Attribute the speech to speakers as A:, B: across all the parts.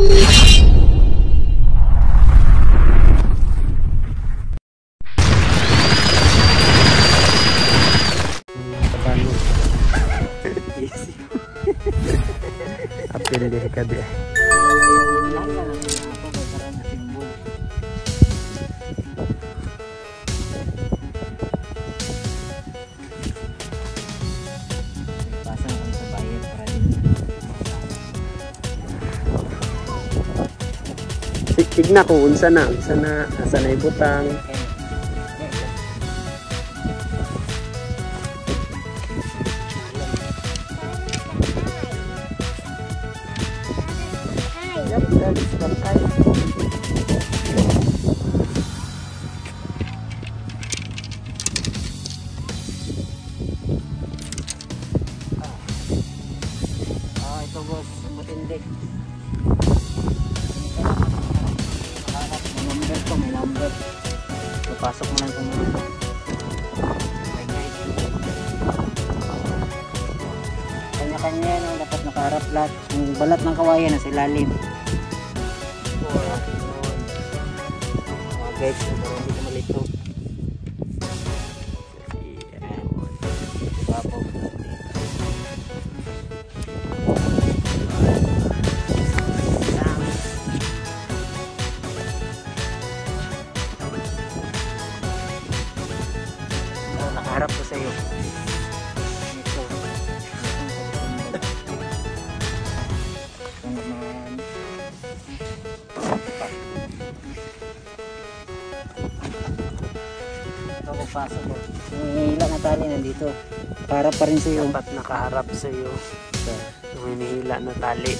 A: Apil di kadi. Tigna ko unsa na ibutang.
B: Ito boss, matindi. May number. Papasok mo lang kung kanya-kanya, no? Dapat nakaharap lahat. Yung balat ng kawayan nasa ilalim. Mga guys, parang hindi ka malito. Babaw. Harap ko sa iyo. Ito. Ito papasok ko. Yung hila na tali nandito. Harap pa rin sa iyo.
A: Dapat nakaharap sa iyo. Yung hinihila na tali.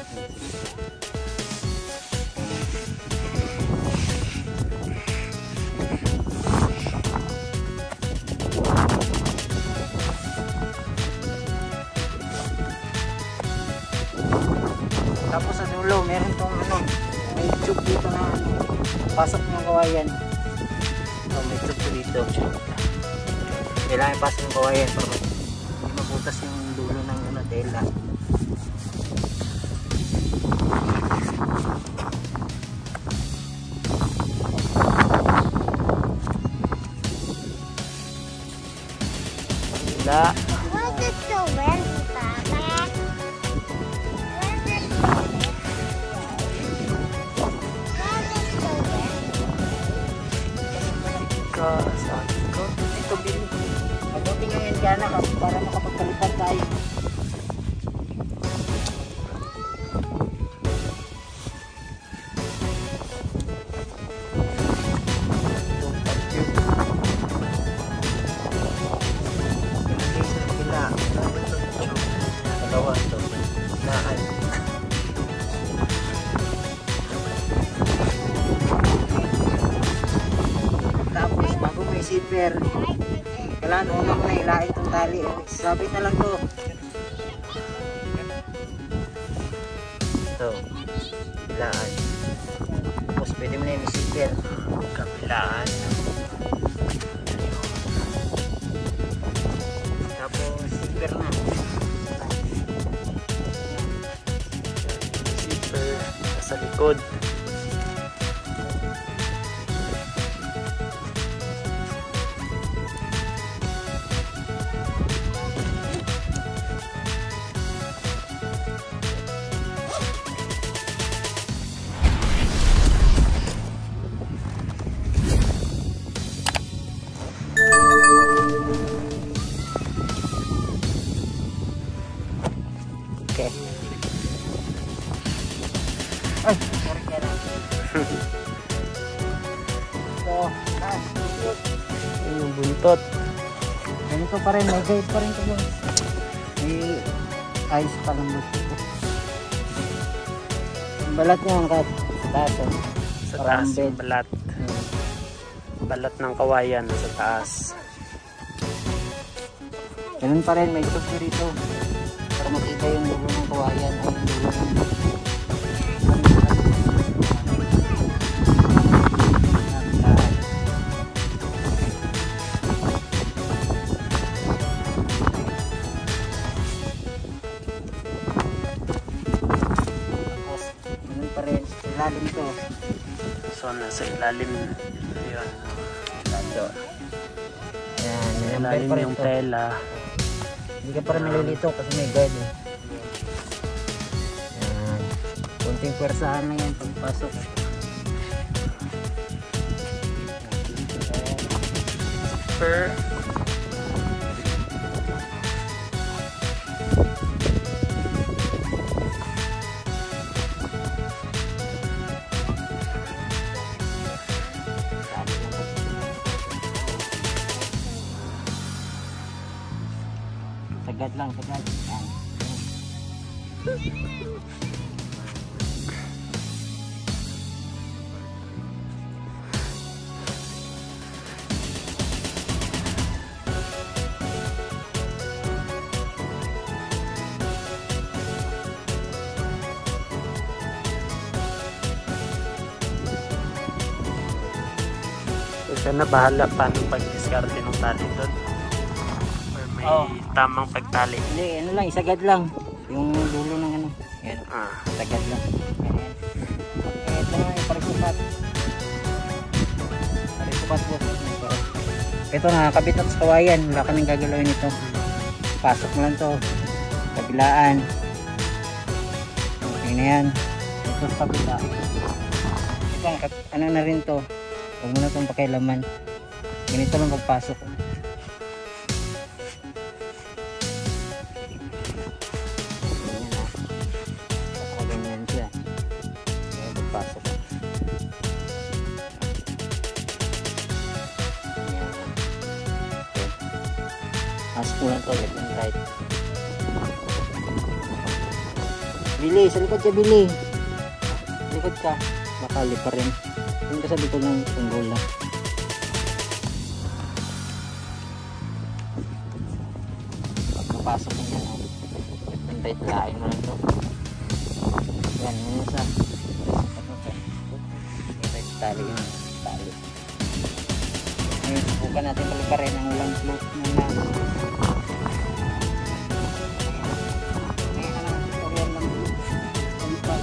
B: Tapos sa dulo, meron tong may tube dito na pasok ng kawayan. May tube dito. Kailangan ipasok ng kawayan para hindi mabutas yung dulo ng tela.
A: Wala.
C: What's it so windy, Papa?
A: Sabi ko, ito bin.
B: Mabuti ngayon ka na para makapagpalitan tayo.
A: Dalawa ito. Naan.
B: Tapos bago may zipper, kailangan unang na ilain itong tali. Sabit na lang to.
A: Ito. Ilaan.
B: Tapos pwede mo na yung zipper.
A: Kabilaan.
B: Tapos zipper na.
A: Zipper. Nasa likod.
B: Okay. Ay, sorry ka na. So,
A: Yung buntot.
B: ganito pa rin, may guide pa rin ito boss. May ayos pa lang boss ito. Yung balat niya ang sa taas.
A: Sa taas yung balat. Balat ng kawayan sa taas.
B: Ganun pa rin, may tube dito. Para makita yung dulo ng kawayan. Ay, yung dulo ng... ilalim to.
A: So, nasa ilalim. Yun.
B: Ito. Ayan, may number
A: Ilalim
B: pa rin
A: yung
B: to.
A: tela.
B: Hindi ka pa rin malilito kasi may guard eh. Ayan. Kunting pwersahan lang yan pagpasok.
A: Per.
B: Sagad lang, sagad. Ayan.
A: So, siya na bahala paano pag-discarte ng tali doon. Or may tamang pagtali.
B: Hindi, ano lang, isagad lang. Yung dulo ng ano. Ayan,
A: Ah.
B: sagad lang. Ayan. Okay, ito nga yung parisupat. Parisupat po. Ito nakakabit na sa kawayan. Wala ka nang gagalawin ito. Pasok mo lang to. Kabilaan. Okay na yan. Ito sa kabila. Ito, ano na rin to. Huwag mo na itong pakialaman. Ganito lang pagpasok. Ganyan siya. Ganyan pagpasok. Ganyan. Okay. Pasok mo lang ito. Left and right. Billy, sa likod ka, Billy. Sa likod ka. Makali pa rin. Yung ka sa likod ng tunggol lang. Pagkapasok mo yan, left and right, lain mo lang ito. Yan, yun isa. Right tali yun. Tali. Ngayon, subukan natin paliparin ang walang float na na. Ngayon, ang tutorial lang. Palipan.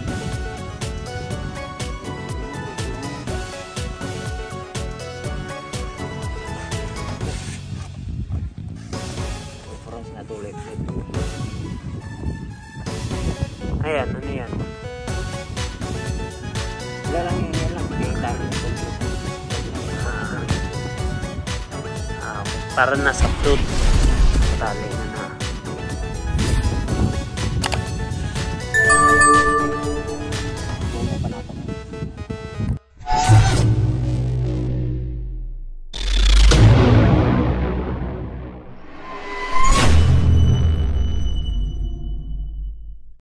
B: Parang natuloy.
A: Ayan, ano yan?
B: Wala lang yun, yan lang. Okay, tali.
A: Para nasa float. Tali.